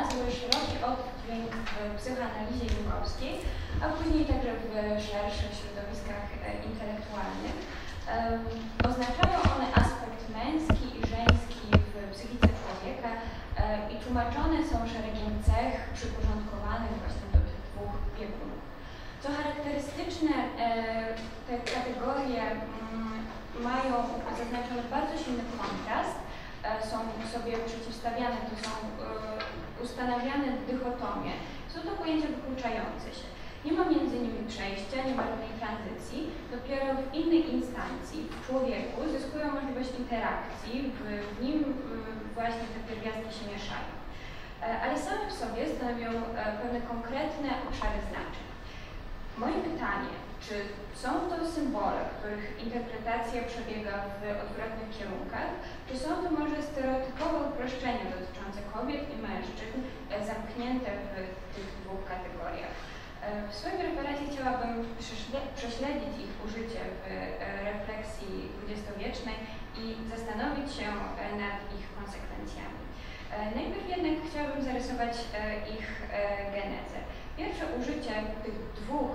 znalazł szeroki oddźwięk w psychoanalizie jungowskiej, a później także w szerszych środowiskach intelektualnych. Oznaczają one aspekt męski i żeński w psychice człowieka i tłumaczone są szeregiem cech przyporządkowanych właśnie do tych dwóch biegunów. Co charakterystyczne, te kategorie mają zaznaczony bardzo silny kontrast, są sobie przeciwstawiane, to są ustanawiane dychotomie. Są to pojęcia wykluczające się. Nie ma między nimi przejścia, nie ma żadnej tranzycji. Dopiero w innej instancji, w człowieku, zyskują możliwość interakcji, w nim właśnie te pierwiastki się mieszają. Ale same w sobie stanowią pewne konkretne obszary znaczeń. Moje pytanie, czy są to symbole, których interpretacja przebiega w odwrotnych kierunkach, czy są to może stereotypowe uproszczenia dotyczące kobiet i mężczyzn zamknięte w tych dwóch kategoriach? W swoim referacie chciałabym prześledzić ich użycie w refleksji dwudziestowiecznej i zastanowić się nad ich konsekwencjami. Najpierw jednak chciałabym zarysować ich genezę. Pierwsze użycie tych dwóch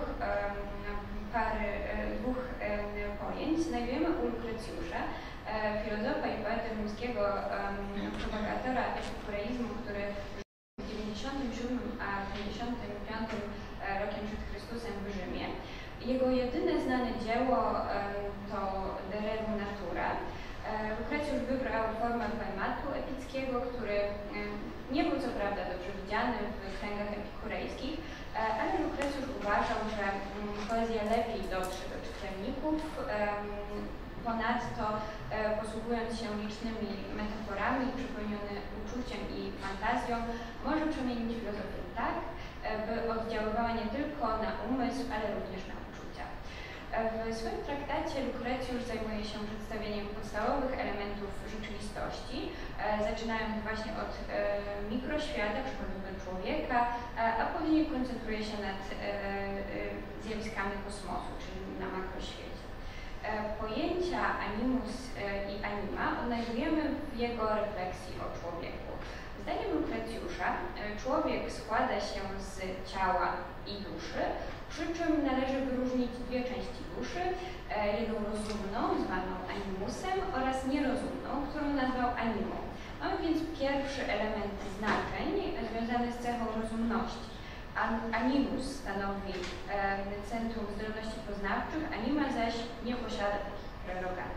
pojęć znajdujemy u Lukrecjusza, filozofa i poety rzymskiego, propagatora epikureizmu, który w 97 a 55 rokiem przed Chrystusem w Rzymie. Jego jedyne znane dzieło to De Rerum Natura. Lukrecjusz wybrał formę poematu epickiego, który nie był co prawda dobrze widziany w kręgach epikurejskich, ale Lukrecjusz uważał, że poezja lepiej dotrze do czytelników. Ponadto posługując się licznymi metaforami, przepełniony uczuciem i fantazją, może przemienić filozofię tak, by oddziaływała nie tylko na umysł, ale również na uczucia. W swoim traktacie Lukrecjusz zajmuje się przedstawieniem podstawowych elementów rzeczywistości, zaczynając właśnie od mikroświata, przykładowo człowieka, a później koncentruje się nad zjawiskami kosmosu, czyli na makroświecie. Pojęcia animus i anima odnajdujemy w jego refleksji o człowieku. Zdaniem Lukrecjusza człowiek składa się z ciała i duszy, przy czym należy wyróżnić dwie części duszy, jedną rozumną, zwaną animusem, oraz nierozumną, którą nazwał animą. Mamy więc pierwszy element znaczeń związany z cechą rozumności. Animus stanowi centrum zdolności poznawczych, anima zaś nie posiada takich prerogatyw.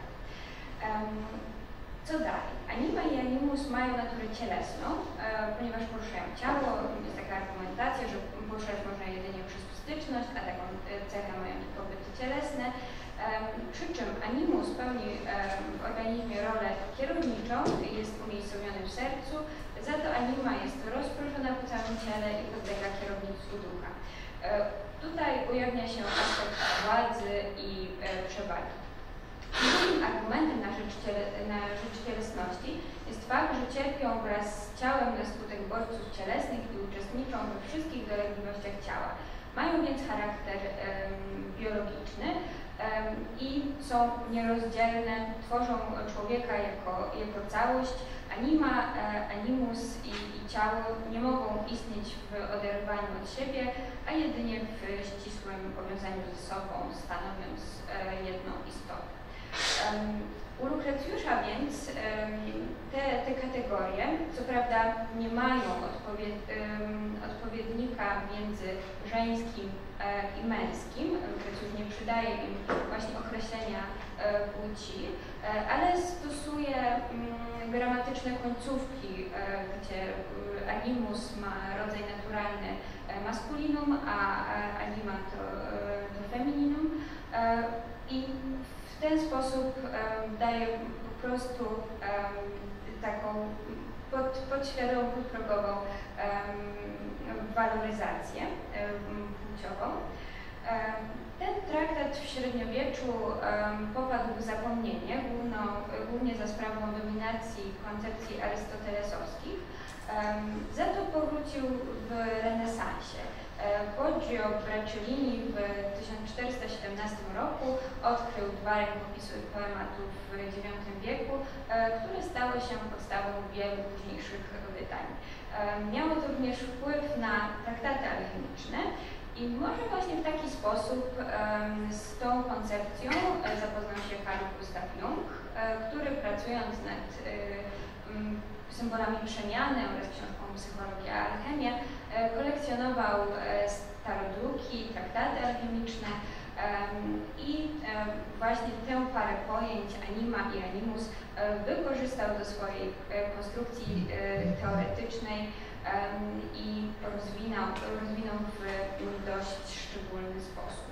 Co dalej? Anima i animus mają naturę cielesną, ponieważ poruszają ciało. Jest taka argumentacja, że poruszać można jedynie przez styczność, a taką cechę mają tylko byty cielesne. Przy czym animus pełni w organizmie rolę kierowniczą, jest umiejscowiony w sercu, za to anima jest rozproszona po całym ciele i podlega kierownictwu ducha. Tutaj ujawnia się aspekt władzy i przewagi. Drugim argumentem na rzecz cielesności jest fakt, że cierpią wraz z ciałem na skutek bodźców cielesnych i uczestniczą we wszystkich dolegliwościach ciała. Mają więc charakter biologiczny i są nierozdzielne, tworzą człowieka jako całość. Anima, animus i ciało nie mogą istnieć w oderwaniu od siebie, a jedynie w ścisłym powiązaniu ze sobą, stanowiąc jedną istotę. U Lukrecjusza więc te kategorie, co prawda nie mają odpowiednika między żeńskim i męskim, Lukrecjusz nie przydaje im właśnie określenia płci, ale stosuje gramatyczne końcówki, gdzie animus ma rodzaj naturalny maskulinum, a anima to femininum i w ten sposób daje po prostu taką podświadomą, podprogową waloryzację płciową. Ten traktat w średniowieczu popadł w zapomnienie, głównie za sprawą dominacji koncepcji arystotelesowskich, Za to powrócił w renesansie. Poggio Bracciolini w 1417 roku odkrył 2 rękopisy poematów w IX wieku, które stały się podstawą wielu późniejszych wydań. Miało to również wpływ na traktaty alchemiczne i może właśnie w taki sposób z tą koncepcją zapoznał się Carl Gustav Jung, który pracując nad symbolami przemiany oraz książką Psychologia a alchemia kolekcjonował starodruki, traktaty alchemiczne i właśnie tę parę pojęć anima i animus wykorzystał do swojej konstrukcji teoretycznej i rozwinął w dość szczególny sposób.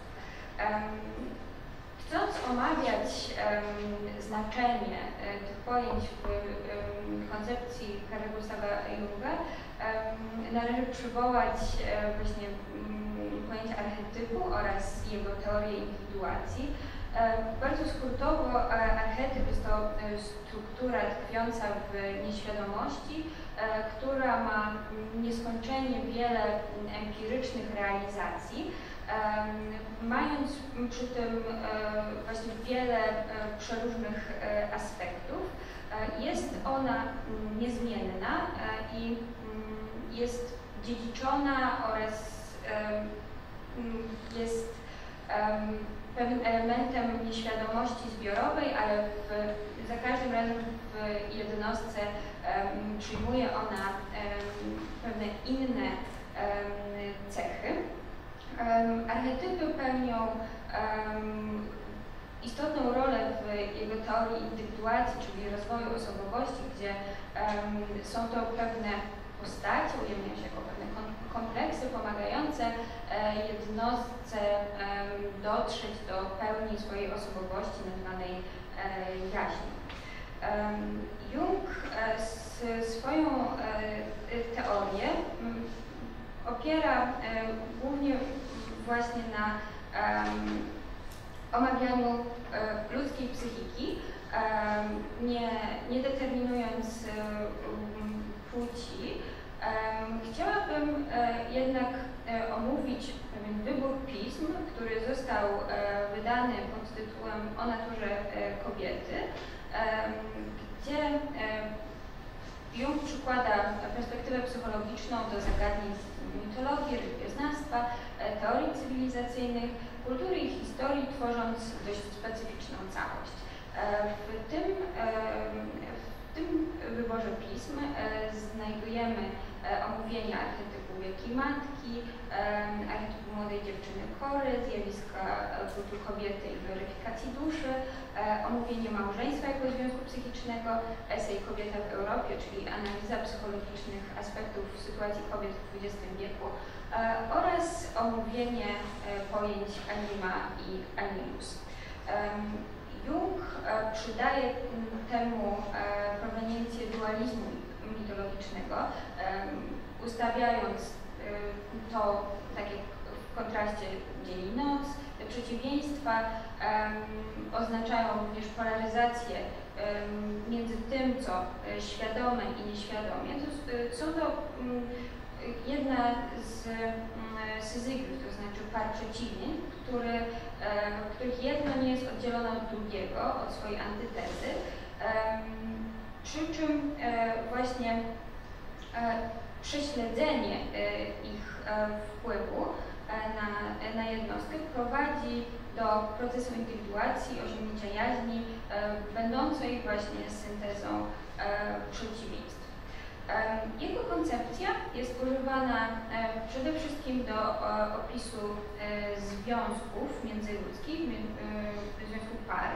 Chcąc omawiać znaczenie tych pojęć w koncepcji Carla Gustava Junga, należy przywołać właśnie pojęcie archetypu oraz jego teorię indywiduacji. Bardzo skrótowo archetyp jest to struktura tkwiąca w nieświadomości, która ma nieskończenie wiele empirycznych realizacji, mając przy tym właśnie wiele przeróżnych aspektów. Jest ona niezmienna i jest dziedziczona oraz jest pewnym elementem nieświadomości zbiorowej, ale za każdym razem w jednostce przyjmuje ona pewne inne cechy. Archetypy pełnią istotną rolę w jego teorii indywiduacji, czyli rozwoju osobowości, gdzie są to pewne postacie, ujawniają się jako pewne kompleksy pomagające jednostce dotrzeć do pełni swojej osobowości nazwanej jaźnią. Jung swoją teorię opiera głównie właśnie na omawianiu ludzkiej psychiki, nie determinując płci. Chciałabym jednak omówić pewien wybór pism, który został wydany pod tytułem O naturze kobiety, gdzie Jung przykłada perspektywę psychologiczną do zagadnień mitologii, religioznawstwa, teorii cywilizacyjnych, kultury i historii, tworząc dość specyficzną całość. W tym wyborze pism znajdujemy omówienia archetypu wielkiej matki, archetypu młodej dziewczyny Kory, zjawiska kultu kobiety i gloryfikacji duszy, omówienie małżeństwa jako związku psychicznego, esej Kobieta w Europie, czyli analiza psychologicznych aspektów sytuacji kobiet w XX wieku oraz omówienie pojęć anima i animus. Jung przydaje temu proweniencję dualizmu mitologicznego, ustawiając to tak jak w kontraście dzień i noc. Te przeciwieństwa oznaczają również polaryzację między tym, co świadome i nieświadomie. Są to jedna z syzygrów, to znaczy par przeciwieństw, których jedno nie jest oddzielone od drugiego, od swojej antytezy, przy czym właśnie prześledzenie ich wpływu na jednostkę prowadzi do procesu indywiduacji, osiągnięcia jaźni, będącej właśnie syntezą przeciwieństw. Jego koncepcja jest używana przede wszystkim do opisu związków międzyludzkich, związków par.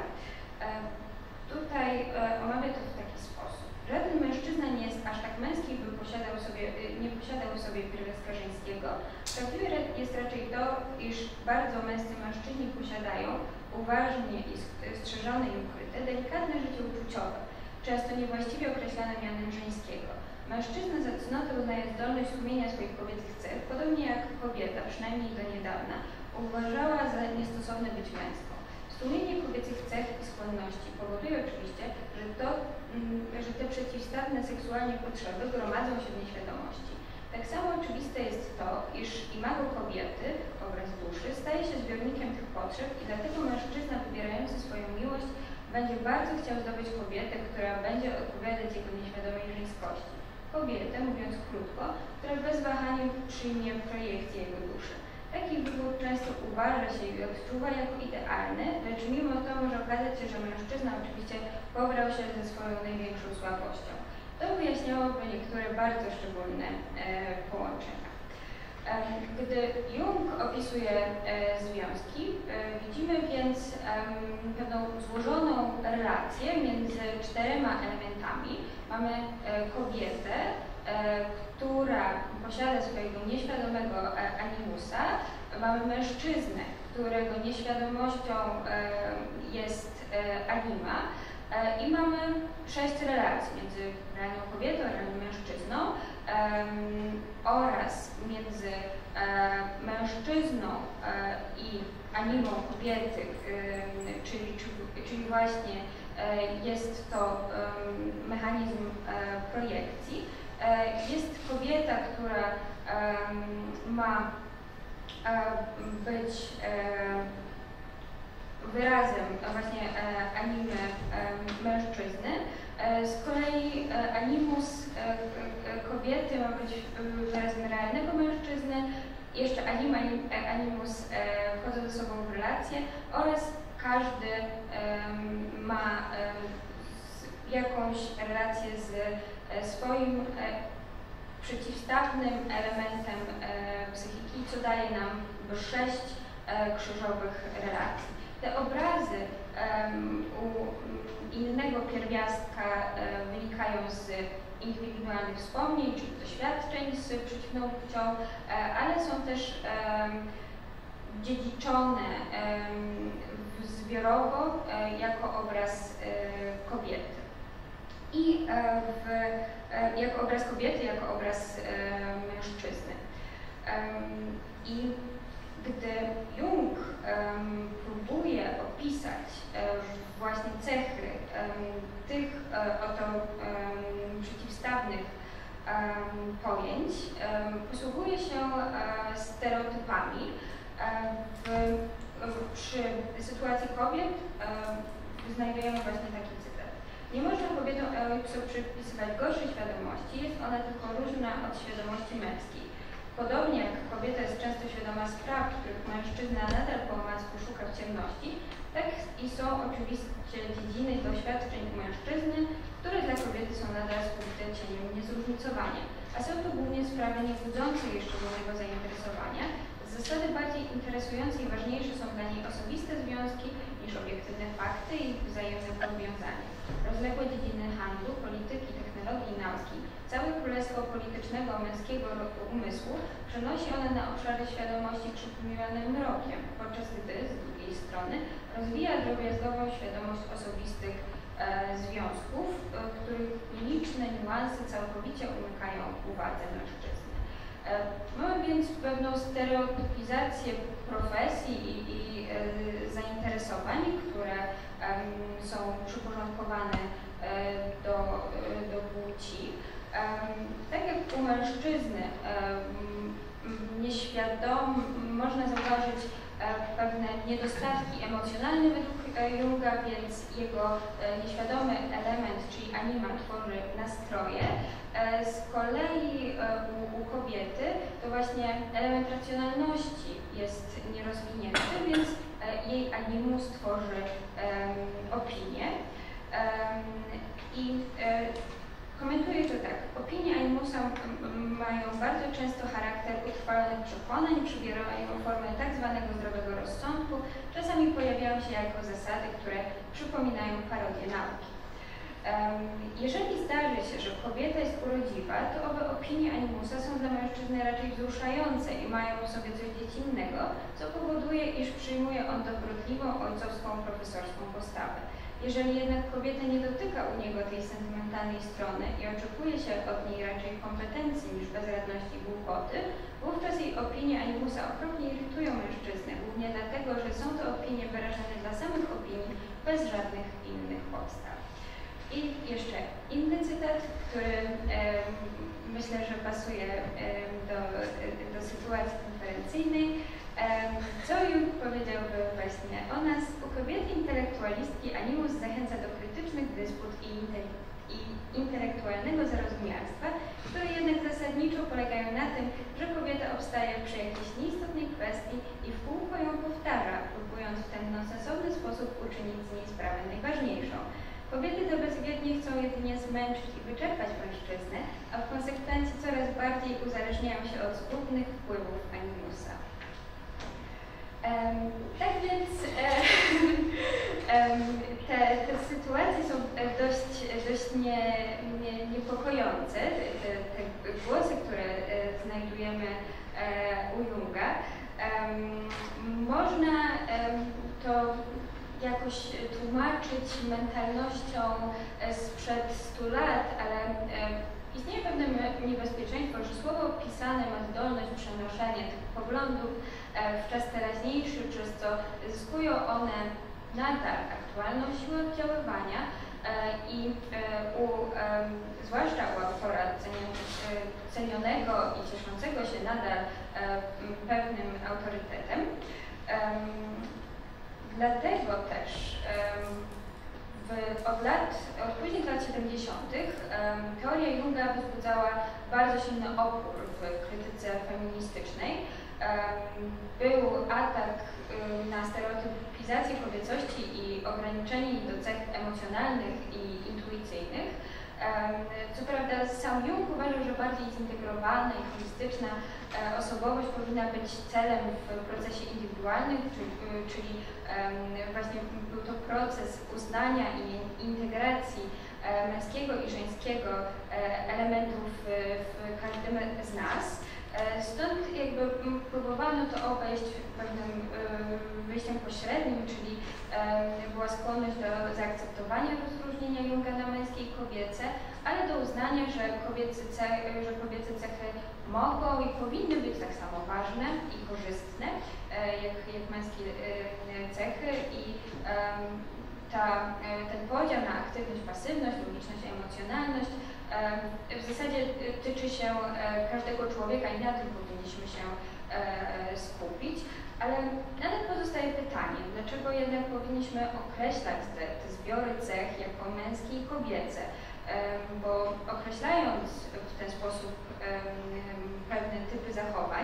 Tutaj omawia to w taki sposób. Żaden mężczyzna nie jest aż tak męski, by nie posiadał w sobie pierwiastka żeńskiego. Prawdziwe jest raczej to, iż bardzo męscy mężczyźni posiadają uważnie i strzeżone i ukryte, delikatne życie uczuciowe, często niewłaściwie określane mianem żeńskiego. Mężczyzna za cnotę uznaje zdolność sumienia swoich kobiecych cech, podobnie jak kobieta, przynajmniej do niedawna, uważała za niestosowne być męską. Stłumienie kobiecych cech i skłonności powoduje oczywiście, że te przeciwstawne seksualnie potrzeby gromadzą się w nieświadomości. Tak samo oczywiste jest to, iż imago kobiety, obraz duszy, staje się zbiornikiem tych potrzeb i dlatego mężczyzna wybierający swoją miłość będzie bardzo chciał zdobyć kobietę, która będzie odpowiadać jego nieświadomej żeńskości. Kobietę, mówiąc krótko, która bez wahania przyjmie projekcję jego duszy. Taki wybór często uważa się i odczuwa jako idealny, lecz mimo to może okazać się, że mężczyzna oczywiście pobrał się ze swoją największą słabością. To wyjaśniałoby niektóre bardzo szczególne połączenia. Gdy Jung opisuje związki, widzimy więc pewną złożoną relację między 4 elementami. Mamy kobietę, która posiada swojego nieświadomego animusa, mamy mężczyznę, którego nieświadomością jest anima, i mamy 6 relacji między realną kobietą a realnym mężczyzną oraz między mężczyzną i animą kobiety, czyli właśnie jest to mechanizm projekcji. Jest kobieta, która ma być wyrazem właśnie animy mężczyzny. Z kolei animus kobiety ma być wyrazem realnego mężczyzny. Jeszcze anima i animus wchodzą ze sobą w relację oraz każdy ma jakąś relację z swoim przeciwstawnym elementem psychiki, co daje nam 6 krzyżowych relacji. Te obrazy u innego pierwiastka wynikają z indywidualnych wspomnień czy doświadczeń z przeciwną płcią, ale są też dziedziczone zbiorowo jako obraz kobiety. I jako obraz kobiety, jako obraz mężczyzny. I gdy Jung próbuje opisać właśnie cechy tych oto przeciwstawnych pojęć, posługuje się stereotypami. Przy sytuacji kobiet znajdujemy właśnie taki cytat. Nie można kobietom Eoipso przypisywać gorszej świadomości, jest ona tylko różna od świadomości męskiej. Podobnie jak kobieta jest często świadoma spraw, których mężczyzna nadal po omacku szuka w ciemności, tak i są oczywiście dziedziny doświadczeń u mężczyzny, które dla kobiety są nadal skryte cieniem niezróżnicowania. A są to głównie sprawy nie budzące jej szczególnego zainteresowania. Z zasady bardziej interesujące i ważniejsze są dla niej osobiste związki niż obiektywne fakty i ich wzajemne powiązanie. Rozległe dziedziny handlu, polityki, technologii i nauki, całe królestwo politycznego męskiego umysłu przenosi one na obszary świadomości przypomniane mrokiem, podczas gdy z drugiej strony rozwija drobiazgową świadomość osobistych związków, których liczne niuanse całkowicie umykają uwadze mężczyzny. Mamy więc pewną stereotypizację profesji i zainteresowań, które są przyporządkowane do płci. Tak jak u mężczyzny można zauważyć pewne niedostatki emocjonalne według Junga, więc jego nieświadomy element, czyli anima, tworzy nastroje. Z kolei u kobiety to właśnie element racjonalności jest nierozwinięty, więc jej animus tworzy opinię. I komentuję to tak. Opinie animusa mają bardzo często charakter utrwalonych przekonań, przybierają formę tak zwanego zdrowego rozsądku, czasami pojawiają się jako zasady, które przypominają parodię nauki. Jeżeli zdarzy się, że kobieta jest urodziwa, to owe opinie animusa są dla mężczyzny raczej wzruszające i mają w sobie coś dziecinnego, co powoduje, iż przyjmuje on dobrotliwą, ojcowską, profesorską postawę. Jeżeli jednak kobieta nie dotyka u niego tej sentymentalnej strony i oczekuje się od niej raczej kompetencji niż bezradności i głupoty, wówczas jej opinie animusa okropnie irytują mężczyznę, głównie dlatego, że są to opinie wyrażane dla samych opinii, bez żadnych innych podstaw. I jeszcze inny cytat, który myślę, że pasuje do sytuacji konferencyjnej. Co Jung powiedziałby właśnie o nas? U kobiety intelektualistki animus zachęca do krytycznych dysput i intelektualnego zarozumialstwa, które jednak zasadniczo polegają na tym, że kobieta obstaje przy jakiejś nieistotnej kwestii i w kółko ją powtarza, próbując w ten nonsensowny sposób uczynić z niej sprawę najważniejszą. Kobiety te bezwiednie chcą jedynie zmęczyć i wyczerpać mężczyznę, a w konsekwencji coraz bardziej uzależniają się od zgubnych wpływów animusa. Tak więc te sytuacje są dość niepokojące, te głosy, które znajdujemy u Junga. Można to jakoś tłumaczyć mentalnością sprzed 100 lat, ale istnieje pewne niebezpieczeństwo, że słowo pisane ma zdolność przenoszenia tych poglądów w czas teraźniejszy, przez co zyskują one nadal aktualną siłę oddziaływania i zwłaszcza u autora cenionego i cieszącego się nadal pewnym autorytetem. Dlatego też od późnych lat 70. teoria Junga wzbudzała bardzo silny opór w krytyce feministycznej. Był atak na stereotypizację kobiecości i ograniczenie jej do cech emocjonalnych i intuicyjnych. Co prawda sam Jung uważał, że bardziej zintegrowana i holistyczna osobowość powinna być celem w procesie indywidualnym, czyli właśnie był to proces uznania i integracji męskiego i żeńskiego elementów w każdym z nas. Stąd jakby próbowano to obejść pewnym wyjściem pośrednim, czyli była skłonność do zaakceptowania rozróżnienia Junga na męskie i kobiece, ale do uznania, że kobiece cechy mogą i powinny być tak samo ważne i korzystne jak męskie cechy i ten podział na aktywność, pasywność, logiczność i emocjonalność w zasadzie tyczy się każdego człowieka i na tym powinniśmy się skupić, ale nadal pozostaje pytanie, dlaczego jednak powinniśmy określać te zbiory cech jako męskie i kobiece, bo określając w ten sposób pewne typy zachowań,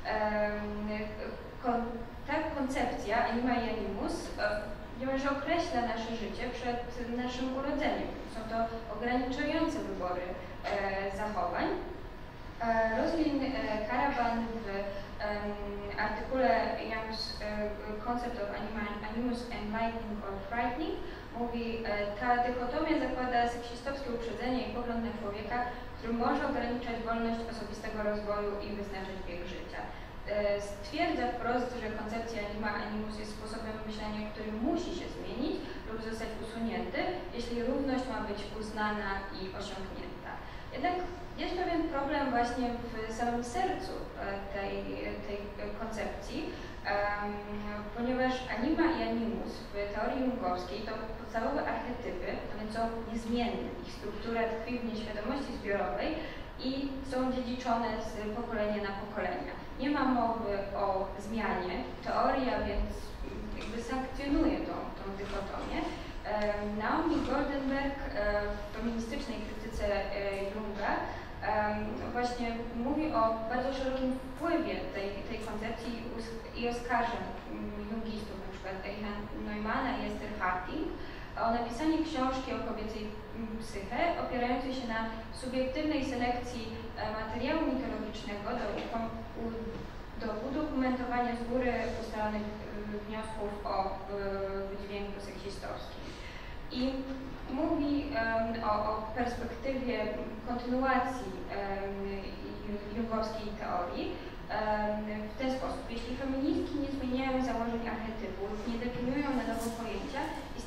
ta koncepcja anima i animus niemalże określa nasze życie przed naszym urodzeniem. Są to ograniczające wybory zachowań. Rosalind Caravan w artykule Young's Concept of Animus Enlightening or Frightening mówi, ta dychotomia zakłada seksistowskie uprzedzenie i pogląd na człowieka, który może ograniczać wolność osobistego rozwoju i wyznaczać bieg życia. Stwierdza wprost, że koncepcja anima animus jest sposobem myślenia, który musi się zmienić lub zostać usunięty, jeśli równość ma być uznana i osiągnięta. Jednak jest pewien problem właśnie w samym sercu tej koncepcji, ponieważ anima i animus w teorii jungowskiej to podstawowe archetypy, one są niezmienne, ich struktura tkwi w nieświadomości zbiorowej i są dziedziczone z pokolenia na pokolenia. Nie ma mowy o zmianie. Teoria więc jakby sankcjonuje tą dychotomię. Naomi Goldenberg w feministycznej krytyce Junga właśnie mówi o bardzo szerokim wpływie tej koncepcji i oskarża jungistów, na przykład Erika Neumana i Esther Harding, o napisanie książki o kobiecej psyche opierającej się na subiektywnej selekcji materiału mitologicznego do udokumentowania z góry ustalonych wniosków o wydźwięku seksistowskim. I mówi o perspektywie kontynuacji jungowskiej teorii w ten sposób. Jeśli feministki nie zmieniają założeń archetypów, nie definiują na nowo pojęcia,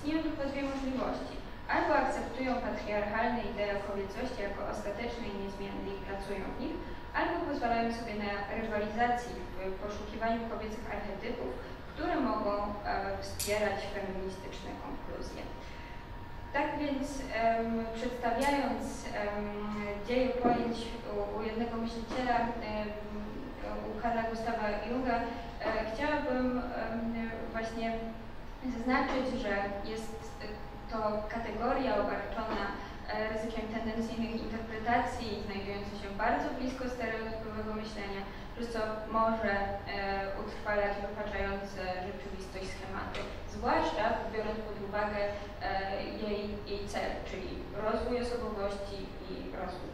istnieją tylko dwie możliwości. Albo akceptują patriarchalne idee o kobiecości jako ostateczne i niezmienne i pracują w nich, albo pozwalają sobie na rywalizacji w poszukiwaniu kobiecych archetypów, które mogą wspierać feministyczne konkluzje. Tak więc przedstawiając dzieje pojęć u jednego myśliciela, u Carla Gustawa Junga, chciałabym właśnie zaznaczyć, że jest to kategoria obarczona ryzykiem tendencyjnych interpretacji, znajdująca się bardzo blisko stereotypowego myślenia, przez co może utrwalać wypaczające rzeczywistość schematy, zwłaszcza biorąc pod uwagę jej cel, czyli rozwój osobowości i rozwój